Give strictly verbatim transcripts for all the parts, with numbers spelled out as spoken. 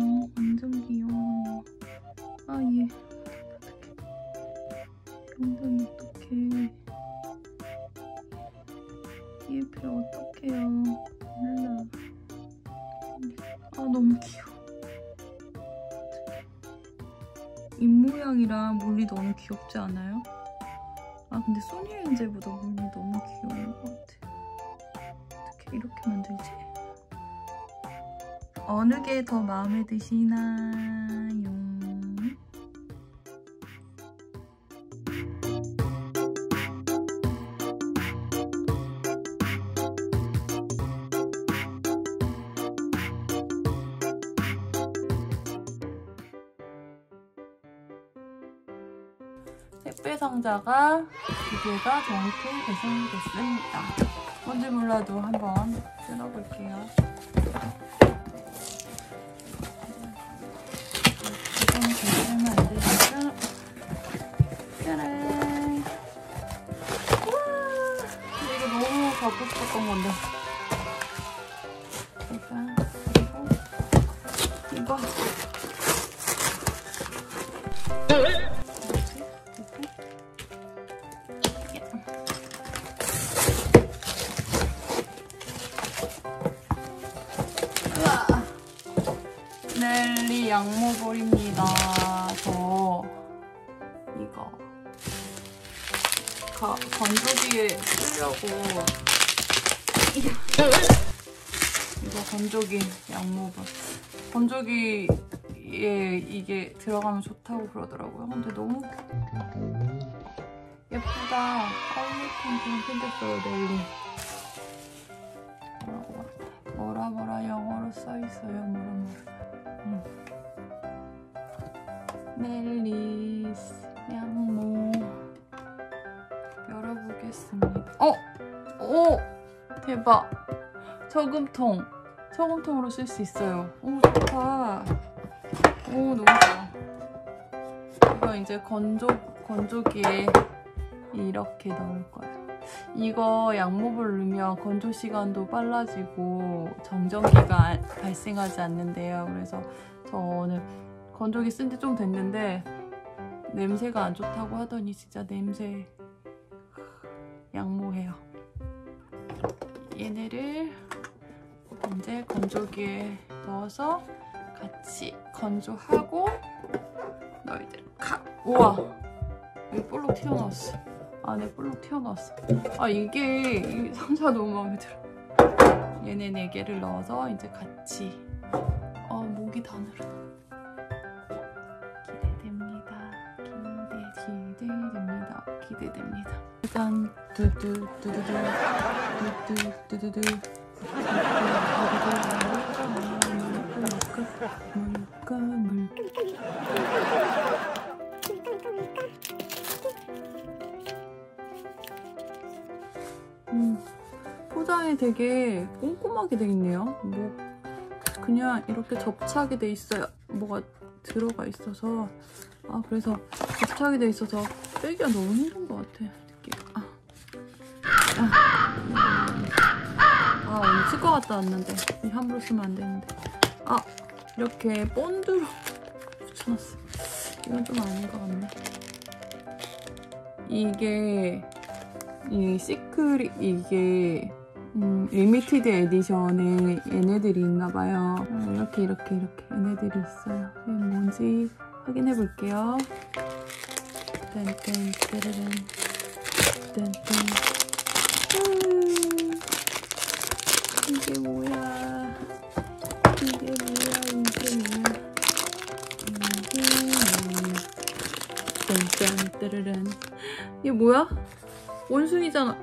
완전 귀여워. 아, 얘. 엉덩이 어떡해. 얘 배 어떡해요. 몰라. 아, 너무 귀여워. 입모양이랑 물리 너무 귀엽지 않아요? 아, 근데 소니엔젤보다 물리 너무 귀여운 것 같아. 어떻게 이렇게 만들지? 어느 게 더 마음에 드시나요? 택배 상자가 두 개가 정확히 배송됐습니다. 뭔지 몰라도 한번 뜯어볼게요. 이건 결제하면 안 되니까. 짜란! 우와! 근데 이거 너무 갖고 싶었던 건데. 일단 그리고 이거. 넬리 양모볼입니다. 저 이거 가, 건조기에 쓰려고 이거 건조기 양모볼. 건조기에 이게 들어가면 좋다고 그러더라고요. 근데 너무 예쁘다. 아울렛처럼 생겼어요, 넬리. 뭐라고 뭐라 뭐라 영어로 써있어요. 뭐라 뭐라. 음. 넬리스 양모 열어보겠습니다. 어! 오! 대박! 저금통! 저금통으로 쓸 수 있어요. 오, 좋다. 오, 너무 좋아. 이거 이제 건조, 건조기에 이렇게 넣을 거예요. 이거 양모볼 넣으면 건조 시간도 빨라지고 정전기가 발생하지 않는데요. 그래서 저는 건조기 쓴 지 좀 됐는데 냄새가 안 좋다고 하더니 진짜 냄새 양모해요. 얘네를 이제 건조기에 넣어서 같이 건조하고 너희들 가! 우와! 여기 볼록 튀어나왔어. 안에 볼록 튀어나왔어. 아, 이게 이 상자가 너무 마음에 들어. 얘네 네 개를 넣어서 이제 같이. 아, 목이 다 늘어. 기대됩니다. 기대 기대됩니다. 기대됩니다. 일단 두두 두두두 두두 두두두 물까 물까 음, 포장이 되게 꼼꼼하게 돼 있네요. 뭐 그냥 이렇게 접착이 돼 있어요. 뭐가 들어가 있어서. 아, 그래서 접착이 돼 있어서 빼기가 너무 힘든 것 같아. 아, 아, 아 오늘 치과 갔다 왔는데 이 함부로 쓰면 안 되는데. 아, 이렇게 본드로 붙여놨어. 이건 좀 아닌 것 같네. 이게 이 시크릿, 이게 음, 리미티드 에디션에 얘네들이 있나봐요. 어, 이렇게 이렇게 이렇게 얘네들이 있어요. 이게 뭔지 확인해 볼게요. 땡땡 떼르른 땡땡. 음, 이게 뭐야? 이게 뭐야? 이게 뭐야? 이게 뭐야? 땡땡 떼르른. 이게 뭐야? 원숭이잖아.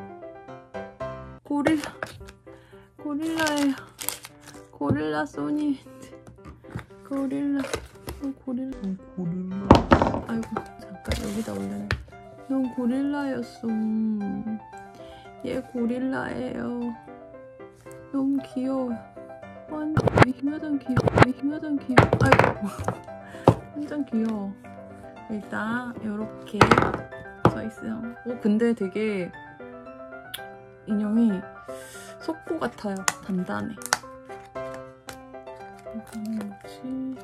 고릴라. 고릴라예요. 고릴라 소니. 고릴라. 어, 고릴라. 어, 고릴라. 아이고, 잠깐 여기다 올려놔. 넌 고릴라였어. 얘 고릴라예요. 너무 귀여워요. 완전 완전 귀여워. 완전 귀여워. 아이고. 완전 귀여워. 일단 이렇게 써있어요. 어, 근데 되게 인형이 속고 같아요. 단단해. 이거는 뭐지?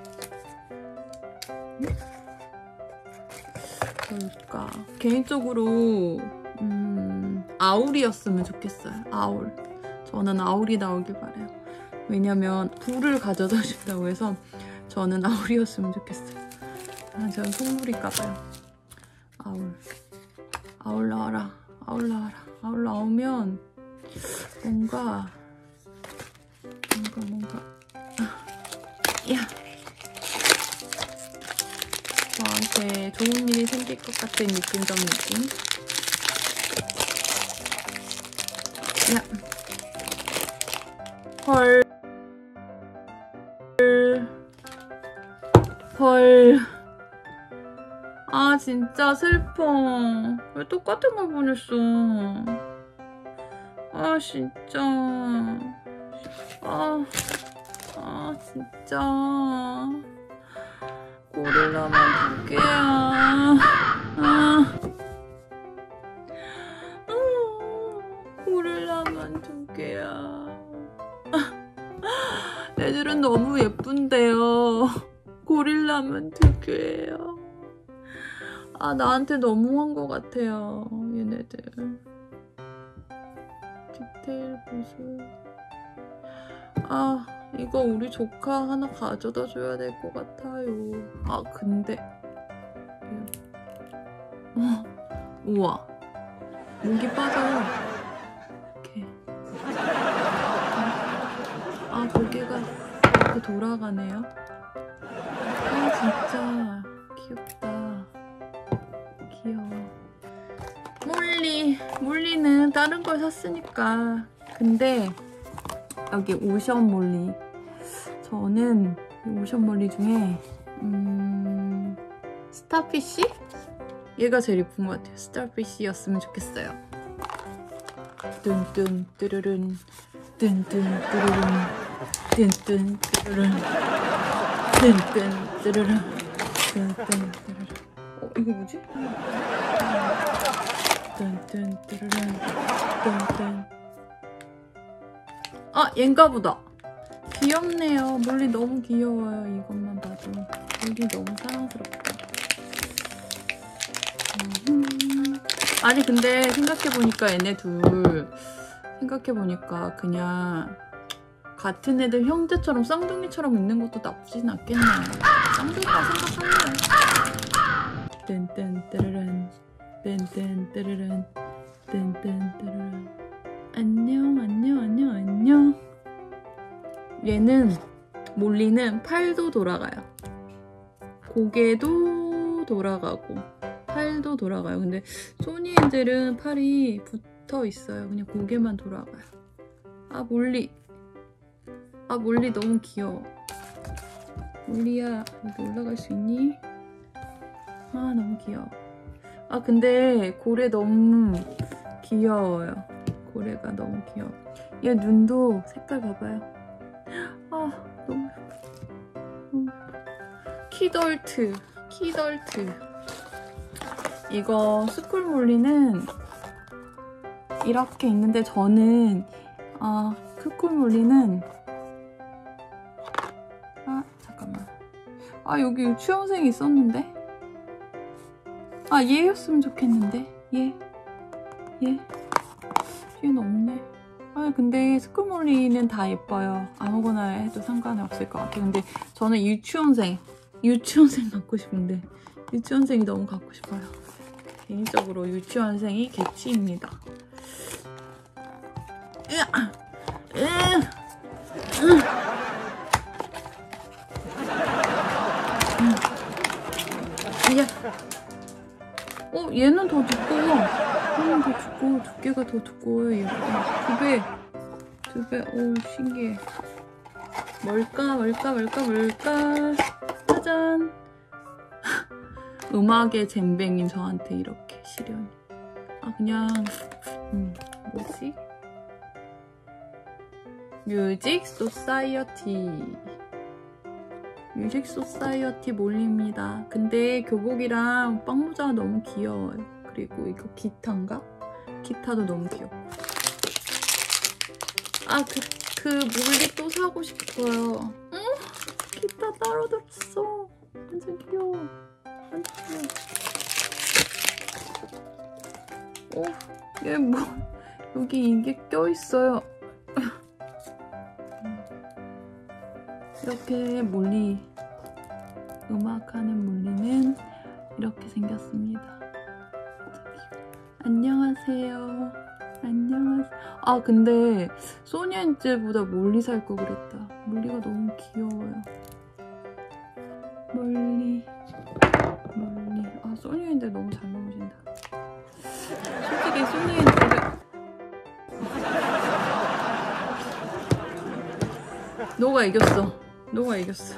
뭘까? 개인적으로 음, 아울이었으면 좋겠어요. 아울. 저는 아울이 나오길 바래요. 왜냐면 불을 가져다 준다고 해서 저는 아울이었으면 좋겠어요. 아, 저는 속물일까봐요. 아울. 아울 나와라. 아울 나와라. 아울 나오면 뭔가 뭔가 뭔가 아, 야 저한테 좋은 일이 생길 것 같은 느낌적 느낌. 야 헐 헐. 아 진짜 슬퍼. 왜 똑같은 걸 보냈어. 아 진짜. 아, 아 진짜. 고릴라만 두 개야. 아, 아 고릴라만 두 개야. 애들은 너무 예쁜데요. 고릴라만 두 개예요. 아 나한테 너무한 것 같아요. 얘네들. 디테일 보수. 아 이거 우리 조카 하나 가져다 줘야 될 것 같아요. 아 근데 어, 우와 목이 빠져요. 이렇게. 아 고개가 이렇게 돌아가네요. 아 진짜 귀엽다. 귀여워. 몰리 몰리는 다른 걸 샀으니까. 근데 여기 오션 몰리. 저는 이 오션 몰리 중에 음... 스타피쉬? 얘가 제일 예쁜 것 같아요. 스타피쉬였으면 좋겠어요. 뚠뚠 뚜루룬 뚠뚠 뚜루룬 뚠뚠 뚜루룬 뚠뚠 뚜루룬 뚠뚠 뚜루룬. 어 이거 뭐지? 뚠뚠 뚜루룬 뚠뚠. 아 얘인가 보다. 귀엽네요. 몰리 너무 귀여워요. 이것만 봐도 몰리 너무 사랑스럽다. 음. 아니 근데 생각해보니까 얘네 둘 생각해보니까 그냥 같은 애들 형제처럼 쌍둥이처럼 있는 것도 나쁘진 않겠네요. 쌍둥이라 생각하면 뜬뜬 뜨르른 뜬뜬 뜨르른 뜬뜬 뜨르른. 안녕 안녕 안녕 안녕. 얘는 몰리는 팔도 돌아가요. 고개도 돌아가고 팔도 돌아가요. 근데 소니 엔젤은 팔이 붙어 있어요. 그냥 고개만 돌아가요. 아 몰리. 아 몰리 너무 귀여워. 몰리야 여기 올라갈 수 있니? 아 너무 귀여워. 아 근데 고래 너무 귀여워요. 고래가 너무 귀여워. 얘 눈도 색깔 봐봐요. 아 너무 예뻐. 너무 예뻐. 키덜트 키덜트. 이거 스쿨몰리는 이렇게 있는데 저는 아 스쿨몰리는 아 잠깐만. 아 여기 유치원생이 있었는데 아 얘였으면 좋겠는데. 얘 얘 얘는 없네. 아 근데 스쿨몰리는 다 예뻐요. 아무거나 해도 상관은 없을 것 같아요. 근데 저는 유치원생 유치원생 갖고 싶은데 유치원생이 너무 갖고 싶어요. 개인적으로 유치원생이 개치입니다. 으아! 으아! 으아! 어 얘는 더 두꺼워. 얘는 더 두꺼워. 두께가 더 두꺼워요. 얘가 두 배. 두 배. 오 신기해. 뭘까 뭘까 뭘까 뭘까. 짜잔. 음악의 잼뱅인 저한테 이렇게 시련이. 아 그냥 음 뭐지? 뮤직 소사이어티. 뮤직 소사이어티 몰리입니다. 근데 교복이랑 빵모자가 너무 귀여워요. 그리고 이거 기타인가? 기타도 너무 귀여워. 아 그 그 몰리 또 사고 싶어요. 응? 기타 따로 들었어. 완전 귀여워. 완전 귀여워. 어, 얘 뭐, 여기 이게 껴있어요. 이렇게 몰리, 음악하는 몰리는 이렇게 생겼습니다. 안녕하세요. 안녕하세요. 아, 근데 소니앤즈보다 몰리 살 거 그랬다. 몰리가 너무 귀여워요. 몰리. 몰리. 아, 소니앤즈 너무 잘 나오신다. 솔직히 소니앤즈를 너가 이겼어. 너가 이겼어.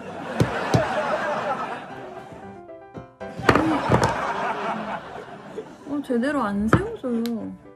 어, 제대로 안 세워져요.